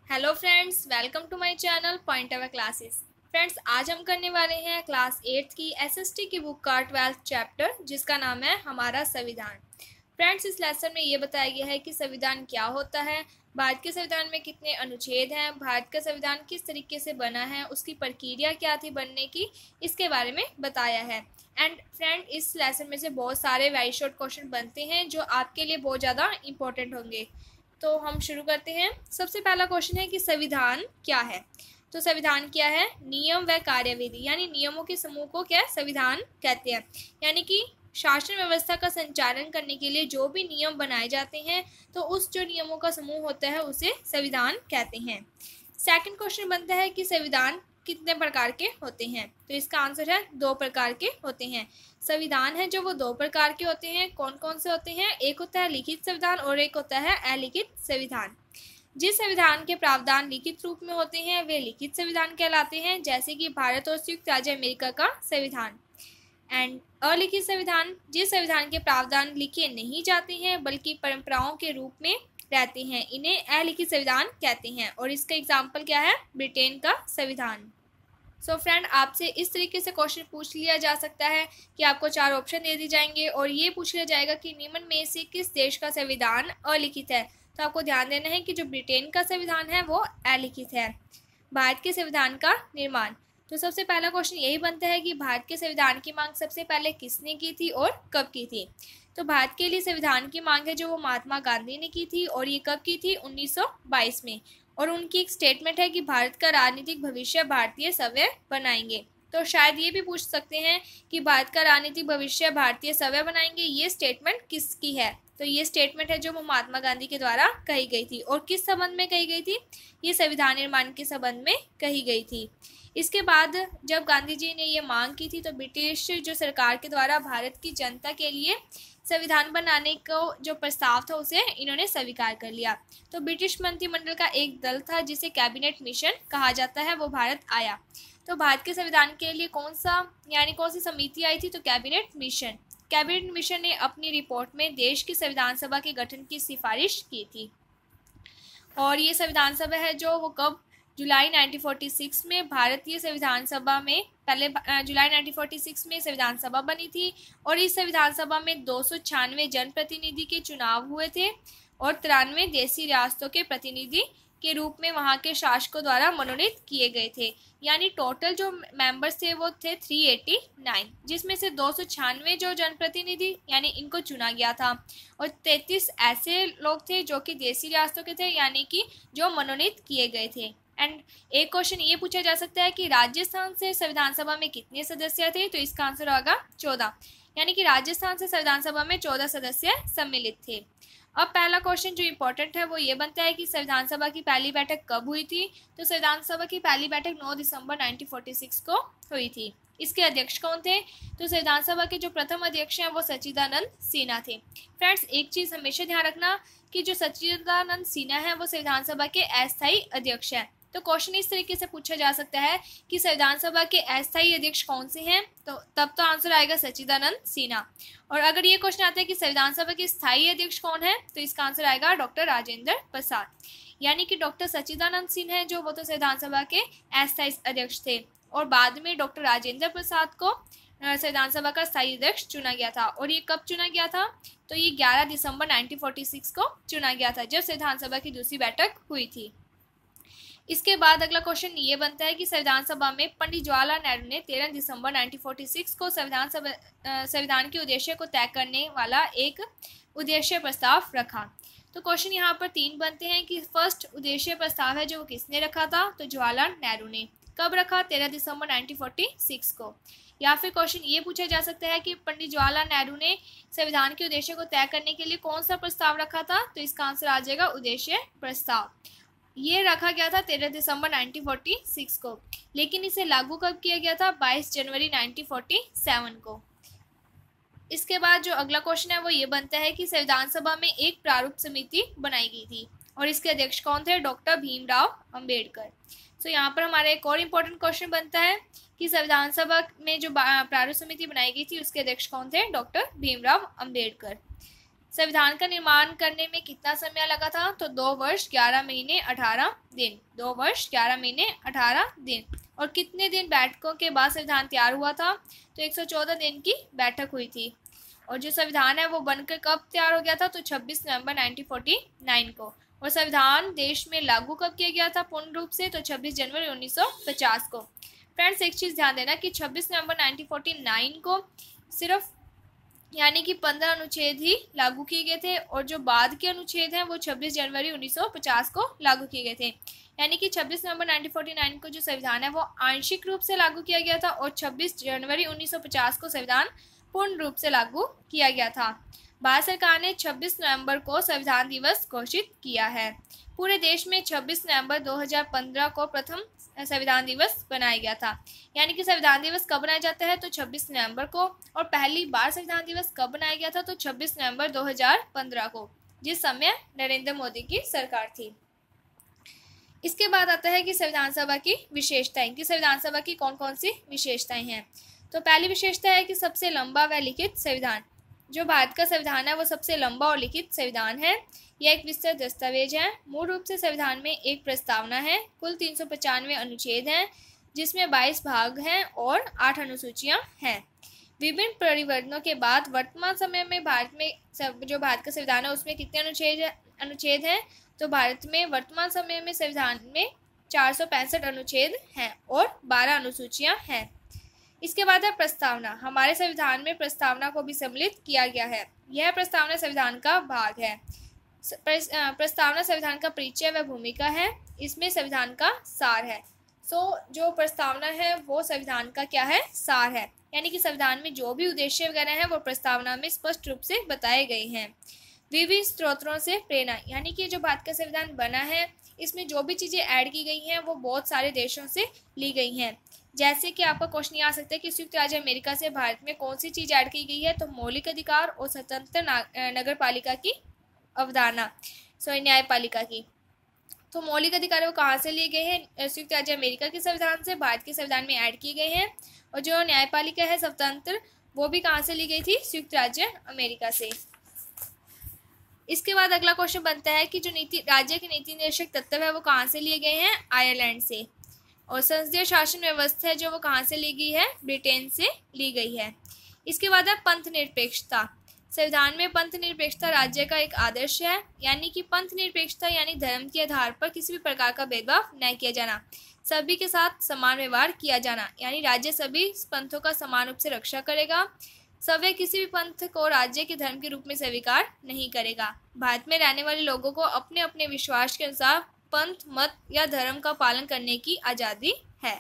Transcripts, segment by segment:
Hello friends, welcome to my channel point away classes. Friends, आज हम करने वाले हैं क्लास 8th की एसएसटी की बुक का 12th चैप्टर, जिसका नाम है हमारा संविधान। फ्रेंड्स, इस लेसन में ये बताया गया है कि संविधान क्या होता है, भारत के संविधान में कितने अनुच्छेद हैं, भारत का संविधान किस तरीके से बना है, उसकी प्रक्रिया क्या थी बनने की, इसके बारे में बताया है। एंड फ्रेंड, इस लेसन में से बहुत सारे वेरी शॉर्ट क्वेश्चन बनते हैं जो आपके लिए बहुत ज़्यादा इंपॉर्टेंट होंगे। तो हम शुरू करते हैं। सबसे पहला क्वेश्चन है कि संविधान क्या है। तो संविधान क्या है? नियम व कार्यविधि, यानी नियमों के समूह को क्या संविधान कहते हैं। यानी कि शासन व्यवस्था का संचालन करने के लिए जो भी नियम बनाए जाते हैं, तो उस जो नियमों का समूह होता है उसे संविधान कहते हैं। सेकंड क्वेश्चन बनता है कि संविधान कितने प्रकार के होते हैं। तो इसका आंसर है 2 प्रकार के होते हैं। संविधान है जो वो 2 प्रकार के होते हैं। कौन कौन से होते हैं? एक होता है लिखित संविधान और एक होता है अलिखित संविधान। जिस संविधान के प्रावधान लिखित रूप में होते हैं वे लिखित संविधान कहलाते हैं, जैसे कि भारत और संयुक्त राज्य अमेरिका का संविधान। एंड अलिखित संविधान, जिस संविधान के प्रावधान लिखे नहीं जाते हैं बल्कि परंपराओं के रूप में रहते हैं, इन्हें अलिखित संविधान कहते हैं। और इसका एग्जाम्पल क्या है? ब्रिटेन का संविधान। सो फ्रेंड, आपसे इस तरीके से क्वेश्चन पूछ लिया जा सकता है कि आपको 4 ऑप्शन दे दी जाएंगे और ये पूछ लिया जाएगा कि निम्न में से किस देश का संविधान अलिखित है। तो आपको ध्यान देना है कि जो ब्रिटेन का संविधान है वो अलिखित है। भारत के संविधान का निर्माण। तो सबसे पहला क्वेश्चन यही बनता है कि भारत के संविधान की मांग सबसे पहले किसने की थी और कब की थी। तो भारत के लिए संविधान की मांग है जो वो महात्मा गांधी ने की थी, और ये कब की थी? 1922 में। और उनकी एक स्टेटमेंट है कि भारत का राजनीतिक भविष्य भारतीय सभ्य बनाएंगे। तो शायद ये भी पूछ सकते हैं कि भारत का राजनीतिक भविष्य भारतीय सभ्य बनाएंगे, ये स्टेटमेंट किसकी है। तो ये स्टेटमेंट है जो वो महात्मा गांधी के द्वारा कही गई थी। और किस संबंध में कही गई थी? ये संविधान निर्माण के संबंध में कही गई थी। इसके बाद जब गांधी जी ने ये मांग की थी तो ब्रिटिश जो सरकार के द्वारा भारत की जनता के लिए संविधान बनाने को जो प्रस्ताव था उसे इन्होंने स्वीकार कर लिया। तो ब्रिटिश मंत्रिमंडल का एक दल था जिसे कैबिनेट मिशन कहा जाता है, वो भारत आया। तो भारत के संविधान के लिए कौन सी समिति आई थी? तो कैबिनेट मिशन। कैबिनेट मिशन ने अपनी रिपोर्ट में देश की संविधान सभा के गठन की सिफारिश की थी। और ये संविधान सभा है जो वो कब? जुलाई 1946 में भारतीय संविधान सभा में जुलाई 1946 में संविधान सभा बनी थी। और इस संविधान सभा में 296 जनप्रतिनिधि के चुनाव हुए थे और 93 देशी रियासतों के प्रतिनिधि के रूप में वहां के शासकों द्वारा मनोनीत किए गए थे। यानी टोटल जो मेंबर्स थे वो थे 389, जिसमें से 296 जो जनप्रतिनिधि यानी इनको चुना गया था, और 33 ऐसे लोग थे जो कि देशी रियासतों के थे, यानी कि जो मनोनीत किए गए थे। एंड एक क्वेश्चन ये पूछा जा सकता है कि राजस्थान से संविधान सभा में कितने सदस्य थे। तो इसका आंसर होगा 14, यानी कि राजस्थान से संविधान सभा में 14 सदस्य सम्मिलित थे। अब पहला क्वेश्चन जो इम्पोर्टेंट है वो ये बनता है कि संविधान सभा की पहली बैठक कब हुई थी। तो संविधान सभा की पहली बैठक 9 दिसंबर 1946 को हुई थी। इसके अध्यक्ष कौन थे? तो संविधान सभा के जो प्रथम अध्यक्ष हैं वो सच्चिदानंद सिन्हा थे। फ्रेंड्स, एक चीज हमेशा ध्यान रखना कि जो सच्चिदानंद सिन्हा है वो संविधान सभा के अस्थायी अध्यक्ष हैं। तो क्वेश्चन इस तरीके से पूछा जा सकता है कि संविधान सभा के अस्थायी अध्यक्ष कौन से हैं। तो तब तो आंसर आएगा सच्चिदानंद सिन्हा। और अगर ये क्वेश्चन आता है कि संविधान सभा के स्थायी अध्यक्ष कौन है, तो इसका आंसर आएगा डॉक्टर राजेंद्र प्रसाद। यानी कि डॉक्टर सच्चिदानंद सिन्हा है जो वो तो संविधान सभा के अस्थायी अध्यक्ष थे, और बाद में डॉक्टर राजेंद्र प्रसाद को संविधान सभा का स्थायी अध्यक्ष चुना गया था। और ये कब चुना गया था? तो ये 11 दिसंबर 1946 को चुना गया था, जब संविधान सभा की दूसरी बैठक हुई थी। इसके बाद अगला क्वेश्चन ये बनता है कि संविधान सभा में पंडित जवाहरलाल नेहरू ने 13 दिसंबर 1946 को संविधान के उद्देश्य को तय करने वाला एक उद्देश्य प्रस्ताव रखा। तो क्वेश्चन यहाँ पर 3 बनते हैं कि फर्स्ट उद्देश्य प्रस्ताव है जो किसने रखा था। तो जवाहरलाल नेहरू ने। कब रखा? 13 दिसंबर 1946 को। या फिर क्वेश्चन ये पूछा जा सकता है कि पंडित जवाहरलाल नेहरू ने संविधान के उद्देश्य को तय करने के लिए कौन सा प्रस्ताव रखा था। तो इसका आंसर आ जाएगा उद्देश्य प्रस्ताव। ये रखा गया था 13 दिसंबर 1946 को, लेकिन इसे लागू कब किया गया था? 22 जनवरी 1947 को। इसके बाद जो अगला क्वेश्चन है वो ये बनता है कि संविधान सभा में एक प्रारूप समिति बनाई गई थी, और इसके अध्यक्ष कौन थे? डॉक्टर भीमराव अंबेडकर। सो यहाँ पर हमारा एक और इम्पोर्टेंट क्वेश्चन बनता है कि संविधान सभा में जो प्रारूप समिति बनाई गई थी उसके अध्यक्ष कौन थे? डॉक्टर भीमराव अंबेडकर। संविधान का निर्माण करने में कितना समय लगा था? तो 2 वर्ष 11 महीने 18 दिन। 2 वर्ष 11 महीने 18 दिन। और कितने दिन बैठकों के बाद संविधान तैयार हुआ था? तो 114 दिन की बैठक हुई थी। और जो संविधान है वो बनकर कब तैयार हो गया था? तो 26 नवंबर 1949 को। और संविधान देश में लागू कब किया गया था पूर्ण रूप से? तो 26 जनवरी 1950 को। फ्रेंड्स, एक चीज़ ध्यान देना कि 26 नवंबर 1949 को सिर्फ यानी कि 15 अनुच्छेद ही लागू किए गए थे, और जो बाद के अनुच्छेद हैं वो 26 जनवरी 1950 को लागू किए गए थे। यानी कि 26 नवंबर 1949 को जो संविधान है वो आंशिक रूप से लागू किया गया था, और 26 जनवरी 1950 को संविधान पूर्ण रूप से लागू किया गया था। भारत सरकार ने 26 नवंबर को संविधान दिवस घोषित किया है। पूरे देश में 26 नवंबर 2015 को प्रथम संविधान दिवस बनाया गया था। यानी कि संविधान दिवस कब बनाया जाता है? तो 26 नवंबर को। और पहली बार संविधान दिवस कब बनाया गया था? तो 26 नवंबर 2015 को, जिस समय नरेंद्र मोदी की सरकार थी। इसके बाद आता है कि संविधान सभा की विशेषताएं, कि संविधान सभा की कौन कौन सी विशेषताएं हैं। तो पहली विशेषता है कि सबसे लंबा व लिखित संविधान। जो भारत का संविधान है वो सबसे लंबा और लिखित संविधान है। यह एक विस्तृत दस्तावेज है। मूल रूप से संविधान में एक प्रस्तावना है। कुल 395 अनुच्छेद हैं, जिसमें 22 भाग हैं और 8 अनुसूचियां हैं। विभिन्न परिवर्तनों के बाद वर्तमान समय में भारत में जो भारत का संविधान है उसमें कितने अनुच्छेद हैं? तो भारत में वर्तमान समय में संविधान में 465 अनुच्छेद हैं और 12 अनुसूचियां हैं। इसके बाद है प्रस्तावना। हमारे संविधान में प्रस्तावना को भी सम्मिलित किया गया है। यह प्रस्तावना संविधान का भाग है। प्रस्तावना संविधान का परिचय व भूमिका है। इसमें संविधान का सार है। जो प्रस्तावना है वो संविधान का क्या है? सार है। यानी कि संविधान में जो भी उद्देश्य वगैरह हैं वो प्रस्तावना में स्पष्ट रूप से बताए गए हैं। विभिन्न स्रोतों से प्रेरणा, यानी कि जो भारत का संविधान बना है इसमें जो भी चीज़ें ऐड की गई हैं वो बहुत सारे देशों से ली गई हैं। जैसे कि आपका क्वेश्चन ये आ सकता है कि संयुक्त राज्य अमेरिका से भारत में कौन सी चीज़ ऐड की गई है? तो मौलिक अधिकार और स्वतंत्र नगर पालिका की अवधारणा, न्यायपालिका की। तो मौलिक अधिकार वो कहाँ से लिए गए हैं? संयुक्त राज्य अमेरिका के संविधान से भारत के संविधान में ऐड किए गए हैं। और जो न्यायपालिका है स्वतंत्र, वो भी कहाँ से ली गई थी? संयुक्त राज्य अमेरिका से। इसके बाद अगला क्वेश्चन बनता है कि जो राज्य के नीति निर्देशक तत्व है वो कहाँ से लिए गए हैं? आयरलैंड से। और संसदीय शासन व्यवस्था है जो वो कहाँ से ली गई है? ब्रिटेन से ली गई है। इसके बाद है पंथ निरपेक्षता। संविधान में पंथ निरपेक्षता राज्य का एक आदर्श है। यानी कि पंथ निरपेक्षता यानी धर्म के आधार पर किसी भी प्रकार का भेदभाव न किया जाना, सभी के साथ समान व्यवहार किया जाना। यानी राज्य सभी पंथों का समान रूप से रक्षा करेगा। सभी किसी भी पंथ को राज्य के धर्म के रूप में स्वीकार नहीं करेगा। भारत में रहने वाले लोगों को अपने अपने विश्वास के अनुसार पंथ, मत या धर्म का पालन करने की आज़ादी है।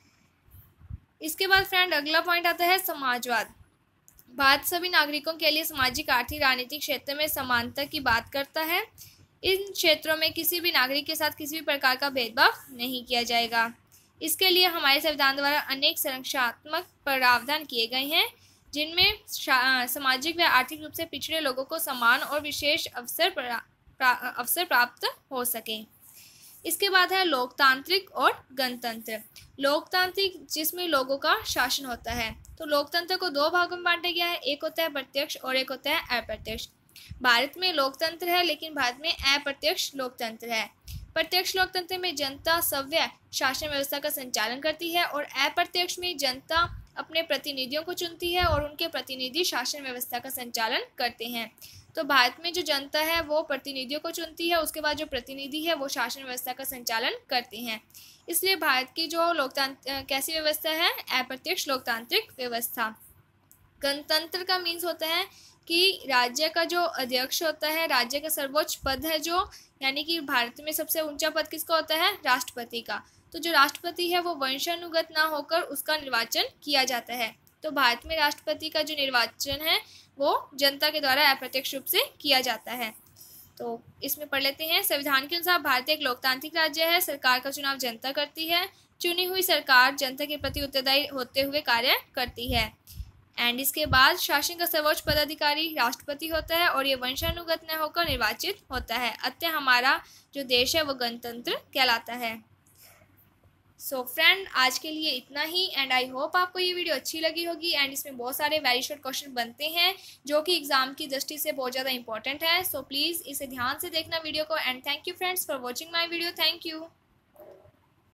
इसके बाद फ्रेंड अगला पॉइंट आता है समाजवाद। भारत सभी नागरिकों के लिए सामाजिक, आर्थिक, राजनीतिक क्षेत्र में समानता की बात करता है। इन क्षेत्रों में किसी भी नागरिक के साथ किसी भी प्रकार का भेदभाव नहीं किया जाएगा। इसके लिए हमारे संविधान द्वारा अनेक संरक्षणात्मक प्रावधान किए गए हैं, जिनमें सामाजिक व आर्थिक रूप से पिछड़े लोगों को समान और विशेष अवसर प्राप्त हो सके। इसके बाद है लोकतांत्रिक और गणतंत्र। लोकतांत्रिक जिसमें लोगों का शासन होता है। तो लोकतंत्र को 2 भागों में बांटा गया है। एक होता है प्रत्यक्ष और एक होता है अप्रत्यक्ष। भारत में लोकतंत्र है, लेकिन भारत में अप्रत्यक्ष लोकतंत्र है। प्रत्यक्ष लोकतंत्र में जनता सव्य शासन व्यवस्था का संचालन करती है, और अप्रत्यक्ष में जनता अपने प्रतिनिधियों को चुनती है और उनके प्रतिनिधि शासन व्यवस्था का संचालन करते हैं। तो भारत में जो जनता है वो प्रतिनिधियों को चुनती है, उसके बाद जो प्रतिनिधि है वो शासन व्यवस्था का संचालन करते हैं। इसलिए भारत की जो लोकतंत्र कैसी व्यवस्था है? अप्रत्यक्ष लोकतांत्रिक व्यवस्था। गणतंत्र का मीन्स होता है कि राज्य का जो अध्यक्ष होता है, राज्य का सर्वोच्च पद है जो, यानी कि भारत में सबसे ऊंचा पद किसका होता है? राष्ट्रपति का। तो जो राष्ट्रपति है वो वंशानुगत ना होकर उसका निर्वाचन किया जाता है। तो भारत में राष्ट्रपति का जो निर्वाचन है वो जनता के द्वारा अप्रत्यक्ष रूप से किया जाता है। तो इसमें पढ़ लेते हैं। संविधान के अनुसार भारत एक लोकतांत्रिक राज्य है। सरकार का चुनाव जनता करती है। चुनी हुई सरकार जनता के प्रति उत्तरदायी होते हुए कार्य करती है। एंड इसके बाद शासन का सर्वोच्च पदाधिकारी राष्ट्रपति होता है, और ये वंशानुगत न होकर निर्वाचित होता है। अतः हमारा जो देश है वो गणतंत्र कहलाता है। सो फ्रेंड, आज के लिए इतना ही एंड आई होप आपको ये वीडियो अच्छी लगी होगी। एंड इसमें बहुत सारे वेरी शॉर्ट क्वेश्चन बनते हैं जो कि एग्जाम की दृष्टि से बहुत ज़्यादा इंपॉर्टेंट है। सो प्लीज़ इसे ध्यान से देखना वीडियो को। And thank you friends for watching my video. Thank you.